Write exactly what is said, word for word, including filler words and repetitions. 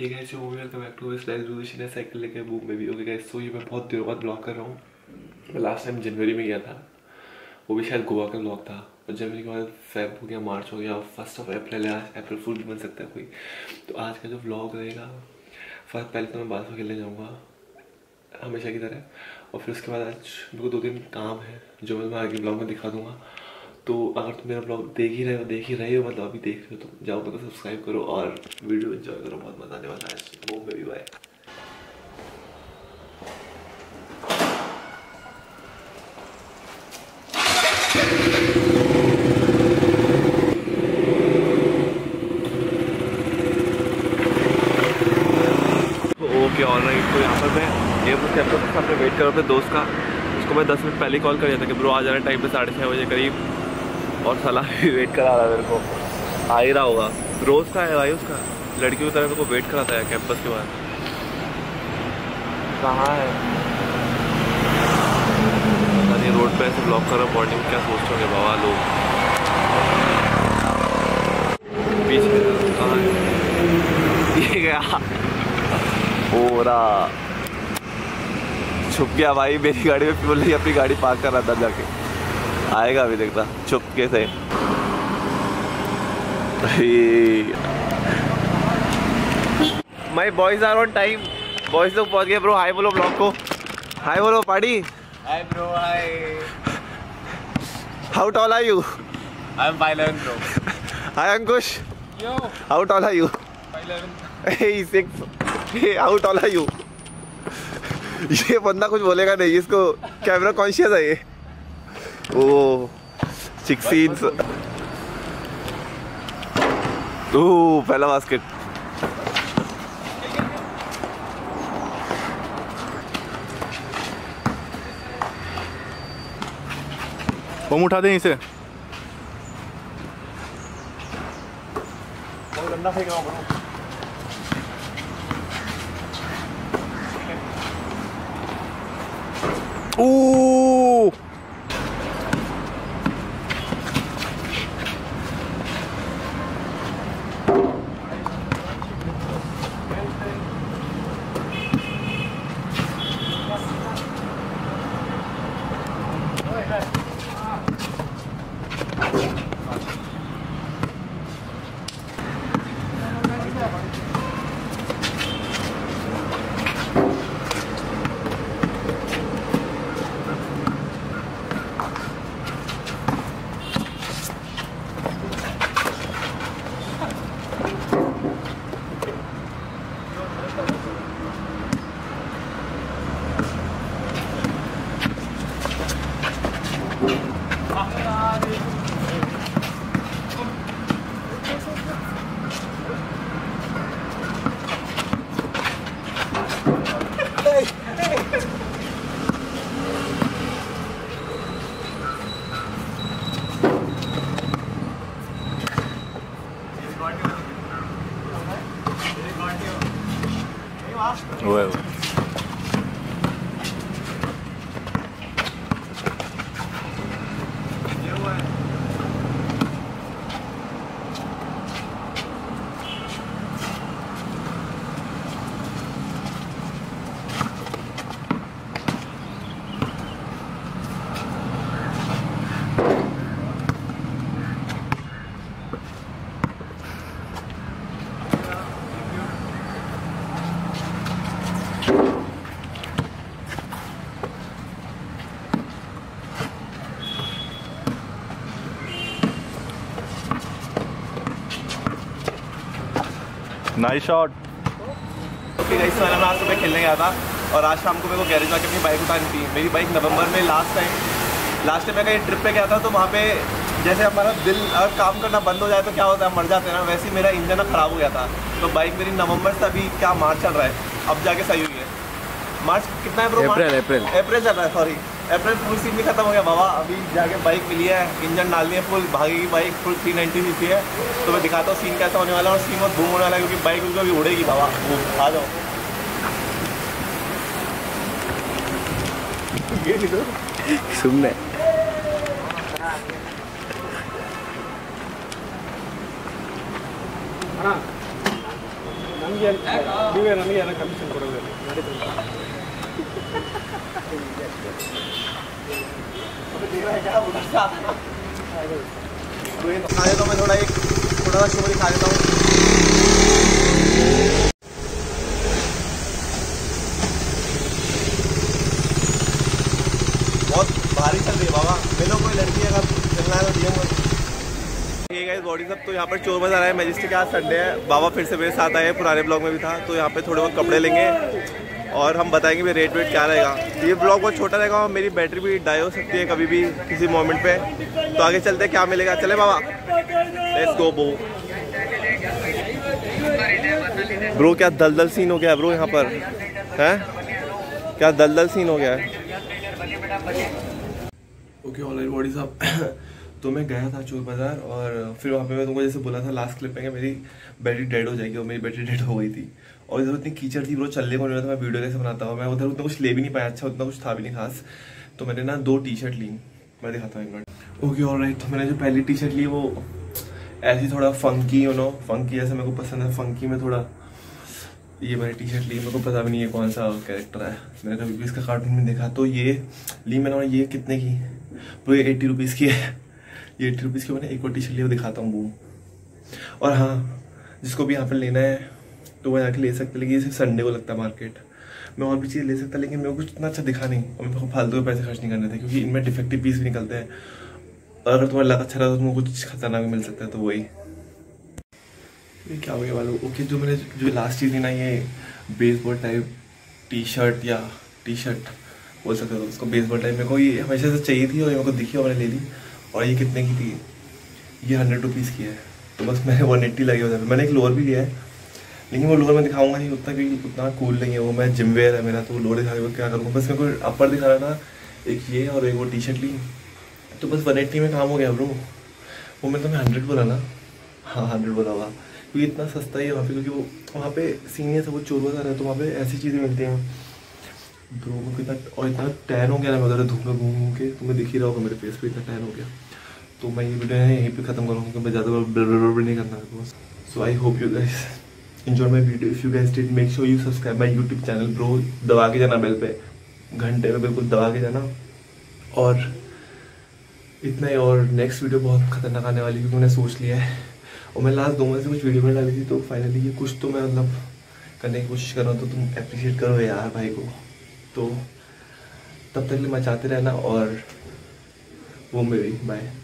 हे guys, वो welcome back to this resolution है cycle लेके boom baby. Okay guys, so ये मैं बहुत दिनों बाद ब्लॉग कर रहा हूँ। मैं लास्ट टाइम जनवरी में गया था, वो भी शायद गोवा का ब्लॉग था। और जनवरी के बाद फेब हो गया, मार्च हो गया, फर्स्ट ऑफ अप्रैल है, आज अप्रैल फुल भी बन सकता है कोई। तो आज का जो ब्लॉग रहेगा, फर्स्ट पहले तो मैं बात खेलने जाऊँगा हमेशा की तरह, और फिर उसके बाद आज मेरे को दो तीन काम है जो मैं आगे ब्लॉग में दिखा दूँगा। तो अगर तुम मेरा ब्लॉग देख ही रहे हो देख ही रहे हो मतलब अभी देख रहे हो तो जाओ, मतलब सब्सक्राइब करो और वीडियो एंजॉय करो, बहुत मजा आने वाला है आज। वो बेबी बाय। ओके ऑलराइट, तो यहाँ पर मैं ये कैंपस के सामने वेट कर रहा अपने दोस्त का। उसको मैं दस मिनट पहले कॉल कर दिया था कि ब्रो आ जाना टाइम पे साढ़े छः बजे करीब, और सलाह भी वेट करा रहा है मेरे को। आ ही रहा होगा, रोज़ का है भाई उसका, लड़कियों की तरह मेरे को वेट कराता है कैंपस के बाद। कहाँ है पता नहीं, रोड पे ऐसे ब्लॉक कर रहा। मॉर्निंग क्या सोचते होंगे बाबा लोग। पीछे कहाँ है ये गया, ओरा छुप गया भाई मेरी गाड़ी में फ्यूल नहीं, अपनी गाड़ी पार्क कर रहा था जाके, आएगा अभी देखता चुपके से। My boys are on time, boys लोग पहुंच गए। ब्रो हाय बोलो ब्लॉग को, हाय बोलो party. Hi bro, hi. How tall are you? I am five eleven bro. Hi Ankush, yo how tall are you? Five eleven. Hey six, hey how tall are you? ये बंदा कुछ बोलेगा नहीं, इसको camera conscious है ये। O sixteen, ओह पहला basket. हम उठा दें इसे। बहुत गंदा फेंक रहा हूँ। Oh Well. Nice shot. Okay guys, तो मैं आज सुबह खेलने गया था और आज शाम को मेरे को गैरेज में आके अपनी बाइक उतारनी थी। मेरी बाइक नवंबर में लास्ट टाइम लास्ट टाइम मैं कहीं ट्रिप पे गया था, तो वहाँ पे जैसे हमारा दिल अगर काम करना बंद हो जाए तो क्या होता है, मर जाते हैं ना, वैसे ही मेरा इंजन ख़राब हो गया था। तो बाइक मेरी नवंबर से अभी क्या मार्च चल रहा है, अब जाके सही हुई है। मार्च कितना है ब्रो? अप्रैल अप्रैल अप्रैल चल रहा है, सॉरी अप्रैल फुल सीन भी खत्म हो गया बाबा। अभी जाके बाइक मिली है, इंजन डाल दिए, फुल भागेगी bike, full three ninety C C है। तो मैं दिखाता हूँ सीन कैसा होने वाला है, और सीन बहुत बूम होने वाला है क्योंकि बाइक उनको भी उड़ेगी बाबा। आ जाओ सुनने खा लेता हूँ मैं थोड़ा, एक थोड़ा सा शोरी खा लेता हूँ। बहुत भारी चल रही है बाबा, मिलो कोई लड़की अगर चलना है तो डीएम करो। ये गाइस बॉडी सब तो यहाँ पर चोर बाजार है मैजिस्टिक, आज संडे है। बाबा फिर से मेरे साथ आए, पुराने ब्लॉग में भी था, तो यहाँ पे थोड़े बहुत कपड़े लेंगे और हम बताएंगे भी रेट वेट क्या रहेगा। ये ब्लॉग बहुत छोटा रहेगा और मेरी बैटरी भी डाई हो सकती है कभी भी किसी मोमेंट पे, तो आगे चलते क्या मिलेगा। चले बाबा, लेट्स गो बो। ब्रो क्या दलदल सीन हो गया ब्रो यहाँ पर है, क्या दलदल सीन हो गया है। ओके ऑलराइट बॉडी साहब, तो मैं गया था चोर बाजार और फिर वहाँ पे मैं तुमको जैसे बोला था लास्ट क्लिप में कि मेरी बैटरी डेड हो जाएगी, और मेरी बैटरी डेड हो गई थी। और इधर उतनी कीचड़ थी ब्रो, चलने को नहीं रहा था, मैं वीडियो कैसे बनाता हूँ। मैं उधर उतना कुछ ले भी नहीं पाया, अच्छा उतना कुछ था भी नहीं खास। तो मैंने ना दो टी शर्ट ली, मैं दिखाता हूँ एक मिनट। ओके ऑलराइट, तो मैंने जो पहली टी शर्ट ली वो ऐसी थोड़ा फंकी, यू नो फंकी जैसे मेरे को पसंद है, फंकी में थोड़ा ये मैंने टी शर्ट ली। मेरे को पता भी नहीं है कौन सा कैरेक्टर है, मैंने कभी भी इसका कार्टून में देखा, तो ये ली मैंने। और ये कितने की ब्रो, ये एट्टी रुपीज़ की है। ये एट्टी रुपीज़ की मैंने एक और टी शर्ट ली, वो दिखाता हूँ वो। और हाँ, जिसको भी यहाँ पर लेना है तो वो जाके ले सकते, लेकिन सिर्फ संडे को लगता है मार्केट। मैं और भी चीज़ ले सकता, लेकिन मेरे को कुछ इतना अच्छा दिखा नहीं और मेरे को फालतू के पैसे खर्च नहीं करने थे, क्योंकि इनमें डिफेक्टिव पीस भी निकलते हैं। और अगर तुम्हारा लक अच्छा रहा तो तुमको कुछ खतरनाक मिल सकता है, तो वही। ये क्या हो गया वालों। ओके, जो मैंने जो लास्ट चीज़ ली ना, ये बेसबॉल टाइप टी शर्ट या टी शर्ट बोल सकते हो उसको, बेसबॉल टाइप। मेरे को ये हमेशा से चाहिए थी और मेरे को दिखी और मैंने ले ली। और ये कितने की थी, ये हंड्रेड रुपीज़ की है, तो बस मैंने वन एट्टी लगे हुए थे। मैंने एक लोअर भी लिया है, लेकिन वो लोअर मैं दिखाऊंगा नहीं उतना, क्योंकि उतना कूल नहीं है वो। मैं जिम वेयर है मेरा, तो वो लोअर दिखा के क्या करूँगा। बस मेरे को अपर दिखा रहा था, एक ये और एक वो टी शर्ट ली, तो बस वन एट्टी में काम हो गया ब्रो। वो मैं तुम्हें हंड्रेड बोला ना, हाँ हंड्रेड बोला हुआ, क्योंकि इतना सस्ता ही है वहाँ पे, क्योंकि वो वहाँ पे सीनियर सब वो चोर बाजार है, तो वहाँ पे ऐसी चीज़ें मिलती हैं ब्रो। मेरे को इतना और इतना टैन हो गया ना, मैं उधर धूप में घूम घूम के, तुम्हें दिख ही रहा होगा मेरे फेस पे इतना टैन हो गया। तो मैं ये वीडियो यहीं पे ख़त्म करूँगा, क्योंकि मैं ज़्यादा ब्लर नहीं करना है। So I hope you guys enjoy my video. If you guys did, make sure you subscribe my YouTube channel bro. दबा के जाना बेल पे, घंटे में बिल्कुल दबा के जाना। और इतना ही, और नेक्स्ट वीडियो बहुत खतरनाक आने वाली, क्योंकि मैंने सोच लिया है। और मैं लास्ट दो महीने से कुछ वीडियो में डाली थी, तो फाइनली ये कुछ तो मैं मतलब करने की कोशिश कर रहा हूँ, तो तुम अप्रिशिएट करो यार भाई को। तो तब तक के लिए मचाते रहना, और वो मेरी बाय।